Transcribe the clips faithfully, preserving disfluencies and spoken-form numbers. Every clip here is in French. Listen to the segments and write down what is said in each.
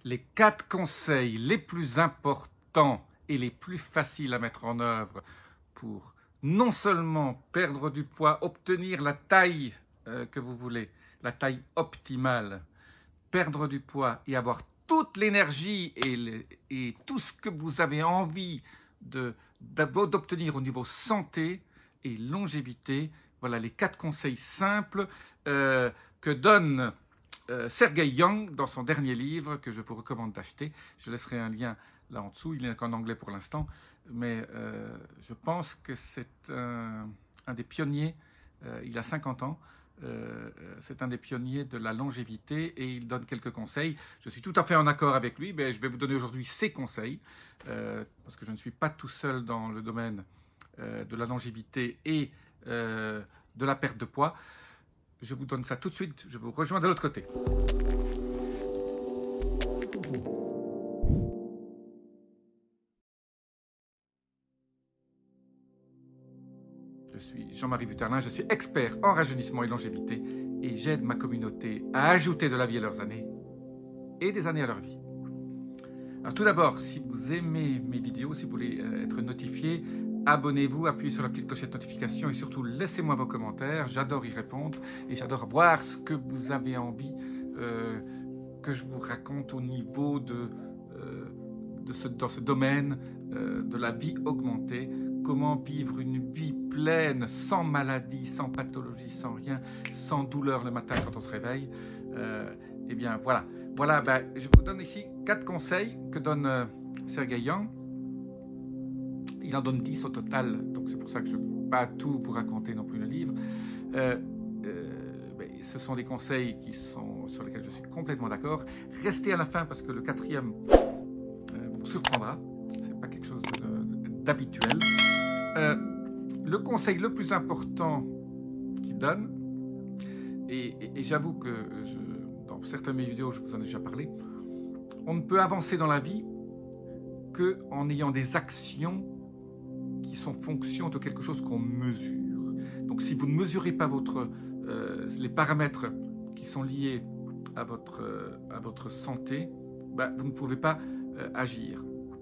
les quatre conseils les plus importants et les plus faciles à mettre en œuvre pour non seulement perdre du poids, obtenir la taille euh, que vous voulez, la taille optimale, perdre du poids et avoir toute l'énergie et, et tout ce que vous avez envie d'obtenir au niveau santé et longévité. Voilà les quatre conseils simples euh, que donne euh, Sergey Young dans son dernier livre que je vous recommande d'acheter. Je laisserai un lien là en dessous, il n'est qu'en anglais pour l'instant, mais euh, je pense que c'est un, un des pionniers, euh, il a cinquante ans, euh, c'est un des pionniers de la longévité et il donne quelques conseils. Je suis tout à fait en accord avec lui, mais je vais vous donner aujourd'hui ses conseils, euh, parce que je ne suis pas tout seul dans le domaine euh, de la longévité et euh, de la perte de poids. Je vous donne ça tout de suite, je vous rejoins de l'autre côté. Je suis Jean-Marie Buterlin, je suis expert en rajeunissement et longévité et j'aide ma communauté à ajouter de la vie à leurs années et des années à leur vie. Alors tout d'abord, si vous aimez mes vidéos, si vous voulez être notifié, abonnez-vous, appuyez sur la petite clochette de notification et surtout laissez-moi vos commentaires, j'adore y répondre et j'adore voir ce que vous avez envie euh, que je vous raconte au niveau de, euh, de ce, dans ce domaine euh, de la vie augmentée. Comment vivre une vie pleine, sans maladie, sans pathologie, sans rien, sans douleur le matin quand on se réveille. Euh, eh bien, voilà. Voilà, ben, je vous donne ici quatre conseils que donne euh, Sergey Young. Il en donne dix au total, donc c'est pour ça que je ne peux pas tout vous raconter non plus le livre. Euh, euh, ben, ce sont des conseils qui sont, sur lesquels je suis complètement d'accord. Restez à la fin parce que le quatrième euh, vous surprendra. Ce n'est pas quelque chose d'habituel. Euh, le conseil le plus important qu'il donne, et, et, et j'avoue que je, dans certaines de mes vidéos, je vous en ai déjà parlé, on ne peut avancer dans la vie qu'en ayant des actions qui sont fonction de quelque chose qu'on mesure. Donc si vous ne mesurez pas votre, euh, les paramètres qui sont liés à votre, euh, à votre santé, ben, vous ne pouvez pas euh, agir.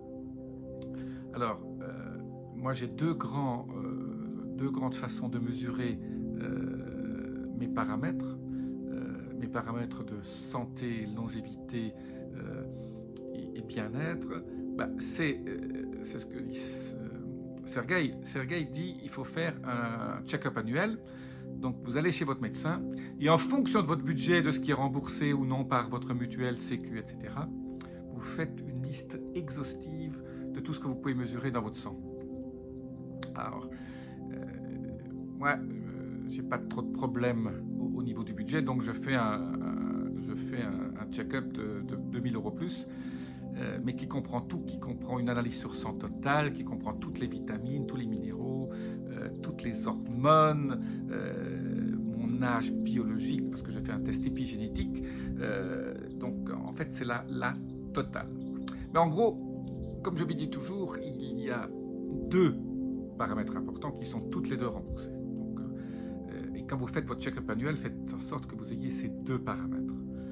Alors, euh, moi j'ai deux, grands, euh, deux grandes façons de mesurer euh, mes paramètres, euh, mes paramètres de santé, longévité euh, et, et bien-être. Ben, c'est euh, ce que dit euh, Sergey. Sergey dit il faut faire un check-up annuel. Donc vous allez chez votre médecin et en fonction de votre budget, de ce qui est remboursé ou non par votre mutuelle, Sécu, et cetera, vous faites une liste exhaustive de tout ce que vous pouvez mesurer dans votre sang. Alors, euh, moi, euh, j'ai pas trop de problèmes au, au niveau du budget, donc je fais un, un, je fais un, un check-up de, de deux mille euros plus, euh, mais qui comprend tout, qui comprend une analyse sur sang totale, qui comprend toutes les vitamines, tous les minéraux, euh, toutes les hormones, euh, mon âge biologique, parce que je fais un test épigénétique. Euh, donc, en fait, c'est la, la totale. Mais en gros, comme je vous dis toujours, il y a deux paramètres importants qui sont toutes les deux remboursés. Donc, euh, et quand vous faites votre check-up annuel, faites en sorte que vous ayez ces deux paramètres.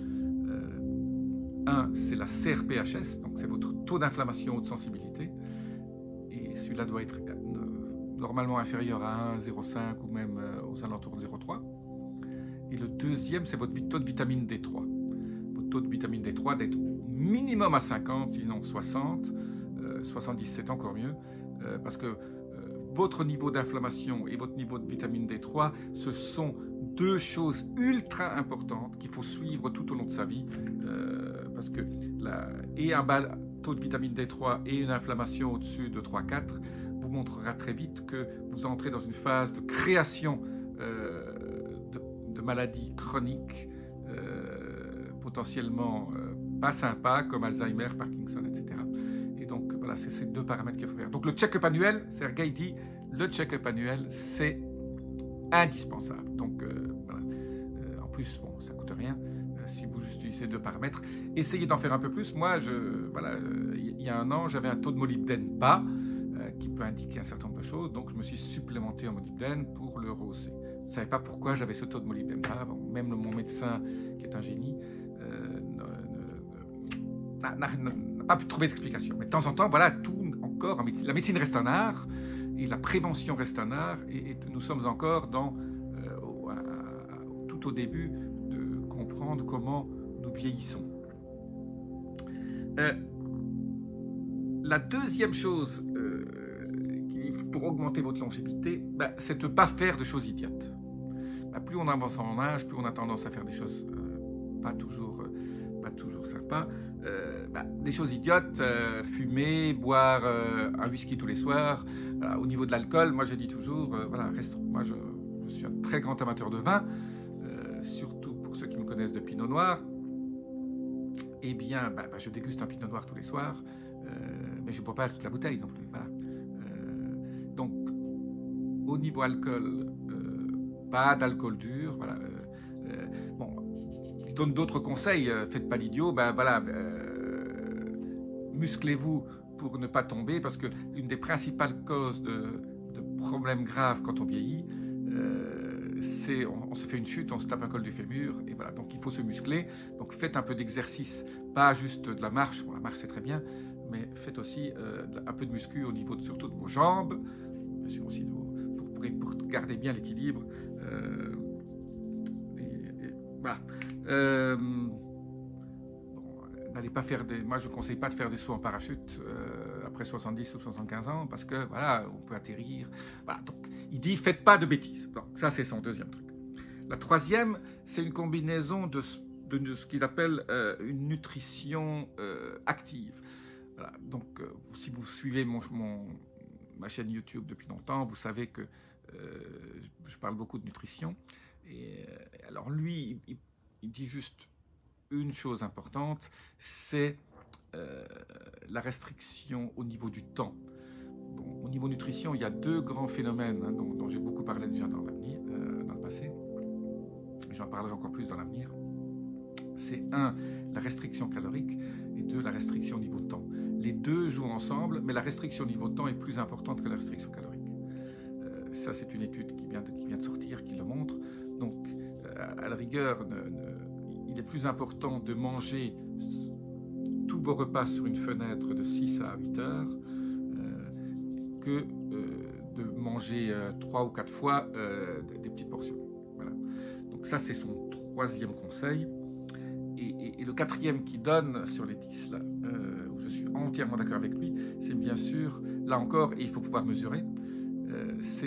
Euh, un, c'est la C R P H S, donc c'est votre taux d'inflammation ou de sensibilité. Et celui-là doit être euh, normalement inférieur à un virgule zéro cinq ou même euh, aux alentours de zéro virgule trois. Et le deuxième, c'est votre taux de vitamine D trois. Votre taux de vitamine D trois d'être au minimum à cinquante, sinon soixante. soixante-dix-sept encore mieux, euh, parce que euh, votre niveau d'inflammation et votre niveau de vitamine D trois, ce sont deux choses ultra importantes qu'il faut suivre tout au long de sa vie, euh, parce que la, et un bas taux de vitamine D trois et une inflammation au-dessus de trois quatre vous montrera très vite que vous entrez dans une phase de création euh, de, de maladies chroniques, euh, potentiellement euh, pas sympas, comme Alzheimer, Parkinson, et cetera. Et donc, voilà, c'est ces deux paramètres qu'il faut faire. Donc, le check-up annuel, Sergey dit, le check-up annuel, c'est indispensable. Donc, euh, voilà. Euh, en plus, bon, ça ne coûte rien euh, si vous juste utilisez deux paramètres. Essayez d'en faire un peu plus. Moi, je, voilà, euh, il y a un an, j'avais un taux de molybdène bas euh, qui peut indiquer un certain nombre de choses. Donc, je me suis supplémenté en molybdène pour le rehausser. Je ne savais pas pourquoi j'avais ce taux de molybdène bas. Bon, même mon médecin, qui est un génie, euh, n'a pas pu trouver d'explication. Mais de temps en temps, voilà, tout encore, la médecine reste un art, et la prévention reste un art, et, et nous sommes encore dans, euh, au, à, tout au début de comprendre comment nous vieillissons. Euh, la deuxième chose euh, qui, pour augmenter votre longévité, ben, c'est de ne pas faire de choses idiotes. Ben, plus on avance en âge, plus on a tendance à faire des choses euh, pas toujours, euh, pas toujours sympas. Euh, ben, des choses idiotes, euh, fumer, boire euh, un whisky tous les soirs. Voilà, au niveau de l'alcool, moi je dis toujours, euh, voilà, reste, moi je, je suis un très grand amateur de vin, euh, surtout pour ceux qui me connaissent de Pinot Noir. Eh bien, ben, ben, je déguste un Pinot Noir tous les soirs, euh, mais je ne bois pas toute la bouteille non plus. Voilà. Euh, donc, au niveau alcool, euh, pas d'alcool dur. Voilà. Euh, euh, bon, je donne d'autres conseils. Euh, faites pas l'idiot. Ben voilà, euh, musclez-vous pour ne pas tomber, parce que une des principales causes de, de problèmes graves quand on vieillit, euh, c'est on, on se fait une chute, on se tape un col du fémur, et voilà. Donc il faut se muscler. Donc faites un peu d'exercice, pas juste de la marche. Bon, la marche c'est très bien, mais faites aussi euh, un peu de muscu au niveau de, surtout de vos jambes, bien sûr aussi de vos, pour, pour, pour garder bien l'équilibre. Euh, et, et, voilà. Euh, N'allez pas faire des... Moi, je ne conseille pas de faire des sauts en parachute euh, après soixante-dix ou soixante-quinze ans, parce que, voilà, on peut atterrir. Voilà, donc, il dit, faites pas de bêtises. Donc, ça, c'est son deuxième truc. La troisième, c'est une combinaison de, de, de ce qu'il appelle euh, une nutrition euh, active. Voilà, donc, euh, si vous suivez mon, mon, ma chaîne YouTube depuis longtemps, vous savez que euh, je parle beaucoup de nutrition. Et euh, alors, lui, il, il dit juste... une chose importante, c'est euh, la restriction au niveau du temps. Bon, au niveau nutrition, il y a deux grands phénomènes hein, dont, dont j'ai beaucoup parlé déjà dans l'avenir, euh, dans le passé, et j'en parlerai encore plus dans l'avenir. C'est un, la restriction calorique, et deux, la restriction au niveau de temps. Les deux jouent ensemble, mais la restriction au niveau de temps est plus importante que la restriction calorique. Euh, ça, c'est une étude qui vient, de, qui vient de sortir, qui le montre. Donc, euh, à la rigueur, ne, ne, il est plus important de manger tous vos repas sur une fenêtre de six à huit heures euh, que euh, de manger euh, trois ou quatre fois euh, des, des petites portions. Voilà. Donc ça, c'est son troisième conseil. Et, et, et le quatrième qu'il donne sur les dix, là, euh, où je suis entièrement d'accord avec lui, c'est bien sûr, là encore, et il faut pouvoir mesurer, euh, c'est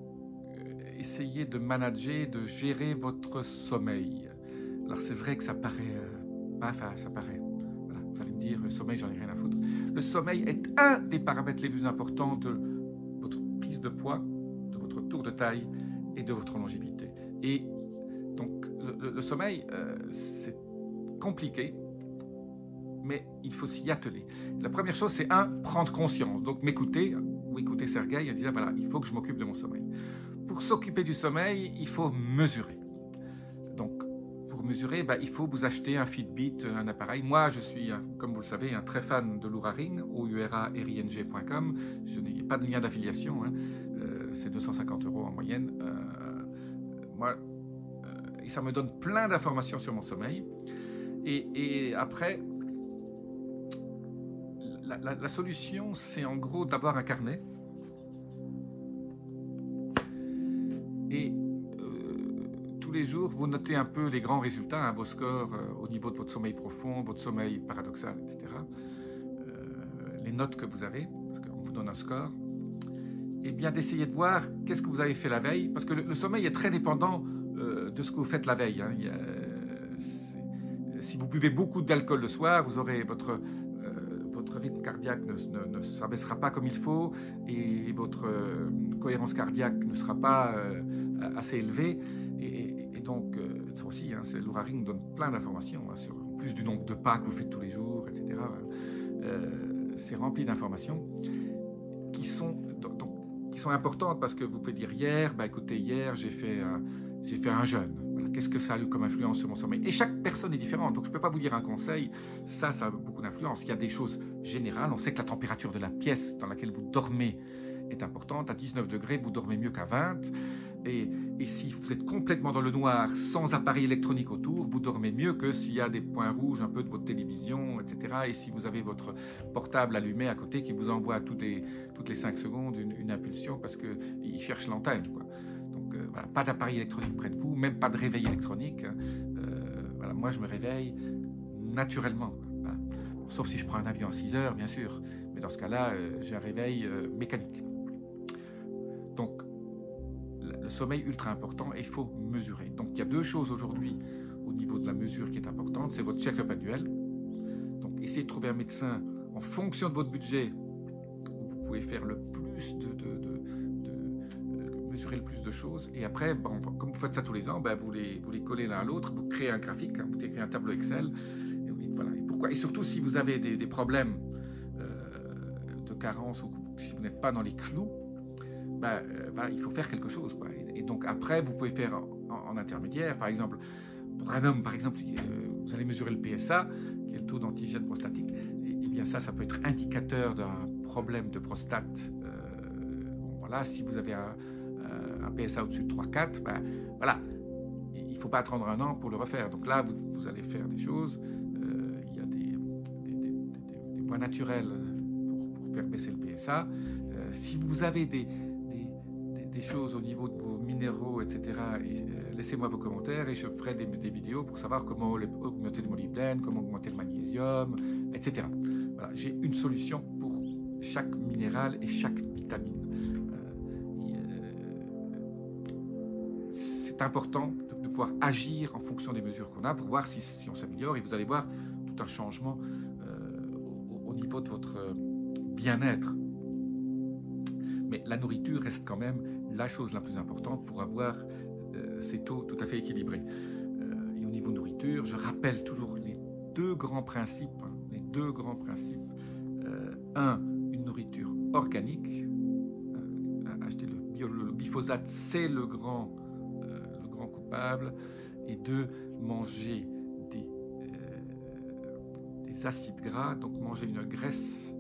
euh, essayer de manager, de gérer votre sommeil. Alors c'est vrai que ça paraît, euh, enfin ça paraît, voilà, vous allez me dire, le sommeil, j'en ai rien à foutre. Le sommeil est un des paramètres les plus importants de votre prise de poids, de votre tour de taille et de votre longévité. Et donc le, le, le sommeil, euh, c'est compliqué, mais il faut s'y atteler. La première chose, c'est un, prendre conscience, donc m'écouter, ou écouter Sergueï et dire, voilà, il faut que je m'occupe de mon sommeil. Pour s'occuper du sommeil, il faut mesurer. Donc, pour mesurer, bah, il faut vous acheter un Fitbit, un appareil. Moi, je suis, comme vous le savez, un très fan de l'Oura Ring, O U R A R I N G point com. Je n'ai pas de lien d'affiliation, hein. euh, c'est deux cent cinquante euros en moyenne. Euh, moi, euh, et ça me donne plein d'informations sur mon sommeil. Et, et après, la, la, la solution, c'est en gros d'avoir un carnet. Et tous les jours, vous notez un peu les grands résultats, hein, vos scores euh, au niveau de votre sommeil profond, votre sommeil paradoxal, et cetera. Euh, les notes que vous avez, parce qu'on vous donne un score. Et bien d'essayer de voir qu'est-ce que vous avez fait la veille, parce que le, le sommeil est très dépendant euh, de ce que vous faites la veille. Hein. Il y a, si vous buvez beaucoup d'alcool le soir, vous aurez votre, euh, votre rythme cardiaque ne, ne, ne s'abaissera pas comme il faut, et votre euh, cohérence cardiaque ne sera pas euh, assez élevée. Et, et donc, euh, ça aussi, hein, l'Oura Ring donne plein d'informations, hein, sur en plus du nombre de pas que vous faites tous les jours, et cetera. Euh, c'est rempli d'informations qui sont, donc, qui sont importantes, parce que vous pouvez dire hier, bah, écoutez, hier, j'ai fait, un, j'ai fait un jeûne. Voilà, qu'est-ce que ça a eu comme influence sur mon sommeil? Et chaque personne est différente, donc je ne peux pas vous dire un conseil, ça, ça a beaucoup d'influence. Il y a des choses générales, on sait que la température de la pièce dans laquelle vous dormez est importante. À dix-neuf degrés, vous dormez mieux qu'à vingt. Et, et si vous êtes complètement dans le noir, sans appareil électronique autour, vous dormez mieux que s'il y a des points rouges un peu de votre télévision, et cetera. Et si vous avez votre portable allumé à côté qui vous envoie toutes les, toutes les cinq secondes une, une impulsion parce qu'il cherche l'antenne, quoi. Donc euh, voilà, pas d'appareil électronique près de vous, même pas de réveil électronique. Euh, voilà, moi, je me réveille naturellement. Voilà. Bon, sauf si je prends un avion à six heures, bien sûr. Mais dans ce cas-là, euh, j'ai un réveil euh, mécanique. Donc, le sommeil ultra important et il faut mesurer. Donc, il y a deux choses aujourd'hui au niveau de la mesure qui est importante. C'est votre check-up annuel. Donc, essayez de trouver un médecin en fonction de votre budget où vous pouvez faire le plus de, de, de, de, de mesurer le plus de choses. Et après, bon, comme vous faites ça tous les ans, ben, vous, les, vous les collez l'un à l'autre, vous créez un graphique, hein, vous créez un tableau Excel et vous dites voilà. Et pourquoi? Et surtout si vous avez des, des problèmes euh, de carence ou si vous n'êtes pas dans les clous, ben, euh, ben, il faut faire quelque chose, quoi. Et, et donc après, vous pouvez faire en, en intermédiaire, par exemple, pour un homme, par exemple, euh, vous allez mesurer le P S A, qui est le taux d'antigène prostatique, et, et bien ça, ça peut être indicateur d'un problème de prostate. Euh, bon, voilà, si vous avez un, un P S A au-dessus de trois quatre, ben, voilà, il ne faut pas attendre un an pour le refaire. Donc là, vous, vous allez faire des choses, euh, il y a des, des, des, des, des points naturels pour, pour faire baisser le P S A. Euh, si vous avez des des choses au niveau de vos minéraux, et cetera. Et, euh, laissez-moi vos commentaires et je ferai des, des vidéos pour savoir comment augmenter le molybdène, comment augmenter le magnésium, et cetera. Voilà, j'ai une solution pour chaque minéral et chaque vitamine. Euh, euh, c'est important de, de pouvoir agir en fonction des mesures qu'on a pour voir si, si on s'améliore et vous allez voir tout un changement euh, au, au niveau de votre bien-être. Mais la nourriture reste quand même la chose la plus importante pour avoir euh, ces taux tout à fait équilibrés. Euh, et au niveau nourriture, je rappelle toujours les deux grands principes. Hein, les deux grands principes. Euh, un, une nourriture organique. Euh, acheter le, bio, le glyphosate, c'est le grand, euh, le grand coupable. Et deux, manger des, euh, des acides gras, donc manger une graisse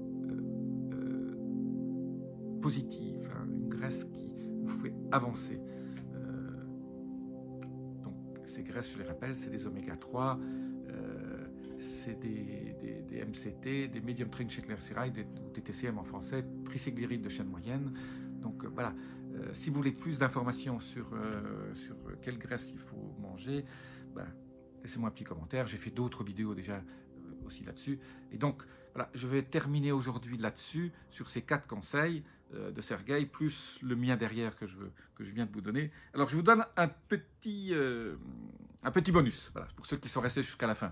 positive, hein, une graisse qui vous fait avancer. Euh, donc ces graisses, je les rappelle, c'est des oméga trois, euh, c'est des, des, des M C T, des medium chain triglycerides, des, des T C M en français, triglycérides de chaîne moyenne. Donc euh, voilà, euh, si vous voulez plus d'informations sur, euh, sur quelle graisse il faut manger, ben, laissez-moi un petit commentaire. J'ai fait d'autres vidéos déjà euh, aussi là-dessus. Et donc voilà, je vais terminer aujourd'hui là-dessus, sur ces quatre conseils de Sergueï, plus le mien derrière que je, que je viens de vous donner. Alors, je vous donne un petit, euh, un petit bonus, voilà, pour ceux qui sont restés jusqu'à la fin.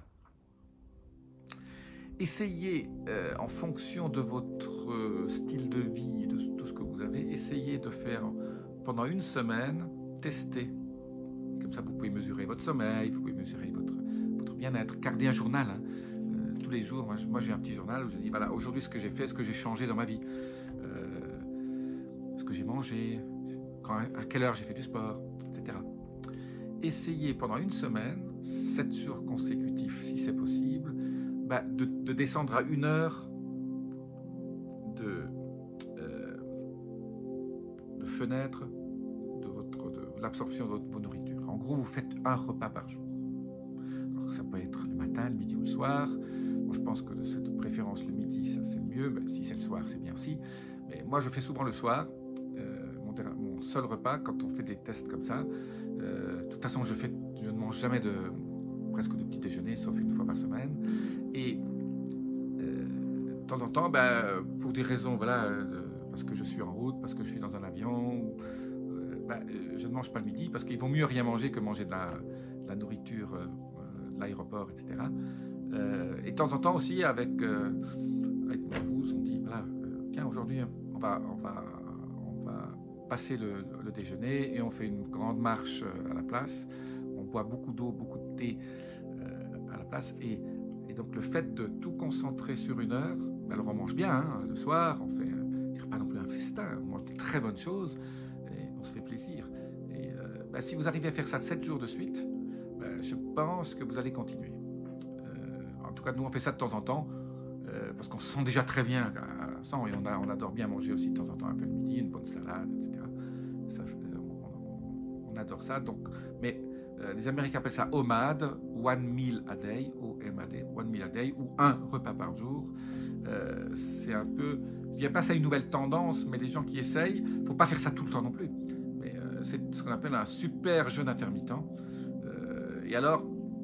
Essayez, euh, en fonction de votre euh, style de vie, de tout ce que vous avez, essayez de faire pendant une semaine, tester. Comme ça, vous pouvez mesurer votre sommeil, vous pouvez mesurer votre, votre bien-être. Gardez un journal, hein. euh, tous les jours. Moi, moi j'ai un petit journal où je dis, voilà, aujourd'hui, ce que j'ai fait, ce que j'ai changé dans ma vie. Euh, ce que j'ai mangé, quand, à quelle heure j'ai fait du sport, et cetera. Essayez pendant une semaine, sept jours consécutifs si c'est possible, bah, de, de descendre à une heure de, euh, de fenêtre de, votre, de l'absorption de, votre, de vos nourritures. En gros, vous faites un repas par jour. Alors, ça peut être le matin, le midi ou le soir. Moi, je pense que de cette préférence le midi, ça c'est le mieux. Ben, si c'est le soir, c'est bien aussi. Mais moi, je fais souvent le soir. Mon seul repas quand on fait des tests comme ça. Euh, de toute façon, je, fais, je ne mange jamais de, presque de petit déjeuner, sauf une fois par semaine. Et euh, de temps en temps, ben, pour des raisons, voilà, euh, parce que je suis en route, parce que je suis dans un avion, ou, euh, ben, je ne mange pas le midi, parce qu'il vaut mieux rien manger que manger de la, de la nourriture euh, de l'aéroport, et cetera. Euh, et de temps en temps aussi, avec, euh, avec mon épouse, on dit, voilà, euh, tiens, aujourd'hui, on va... On va passer le, le déjeuner et on fait une grande marche à la place. On boit beaucoup d'eau, beaucoup de thé euh, à la place. Et, et donc le fait de tout concentrer sur une heure, alors on mange bien hein, le soir, on fait euh, pas non plus un festin, on mange de très bonnes choses et on se fait plaisir. Et euh, bah, si vous arrivez à faire ça sept jours de suite, bah, je pense que vous allez continuer. Euh, en tout cas, nous on fait ça de temps en temps. Euh, parce qu'on se sent déjà très bien à cent et on, a, on adore bien manger aussi de temps en temps un peu le midi, une bonne salade, et cetera. Ça, on, on adore ça. Donc, mais euh, les Américains appellent ça O M A D, One Meal a Day, O M A D, One Meal a Day, ou un repas par jour. Euh, c'est un peu, je dirais pas ça une nouvelle tendance, mais les gens qui essayent, il ne faut pas faire ça tout le temps non plus. Mais euh, c'est ce qu'on appelle un super jeûne intermittent. Euh, et alors,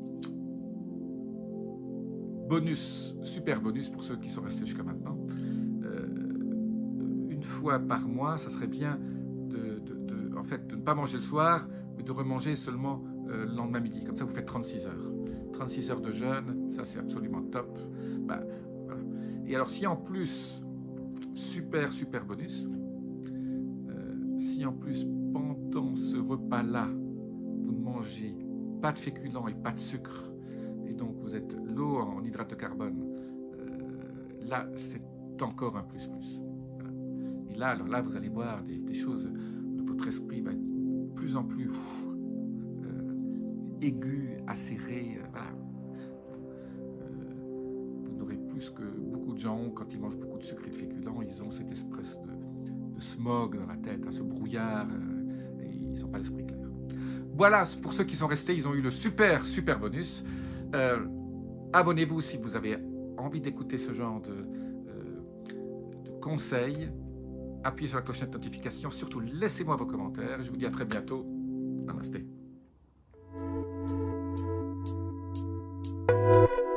bonus, super bonus pour ceux qui sont restés jusqu'à maintenant. Euh, une fois par mois, ça serait bien de, de, de, en fait, de ne pas manger le soir, mais de remanger seulement euh, le lendemain midi. Comme ça, vous faites trente-six heures. trente-six heures de jeûne, ça c'est absolument top. Ben, voilà. Et alors, si en plus, super, super bonus, euh, si en plus, pendant ce repas-là, vous ne mangez pas de féculents et pas de sucre, et donc vous êtes low en hydrate de carbone, euh, là c'est encore un plus plus. Voilà. Et là, alors là, vous allez voir des, des choses, votre esprit va être de plus en plus euh, aigu, acéré. Euh, voilà. euh, vous n'aurez plus que beaucoup de gens ont, quand ils mangent beaucoup de sucre et de féculents, ils ont cette espèce de, de smog dans la tête, hein, ce brouillard, euh, et ils n'ont pas l'esprit clair. Voilà, pour ceux qui sont restés, ils ont eu le super, super bonus. Euh, Abonnez-vous si vous avez envie d'écouter ce genre de, euh, de conseils. Appuyez sur la clochette de notification. Surtout, laissez-moi vos commentaires. Je vous dis à très bientôt. Namasté.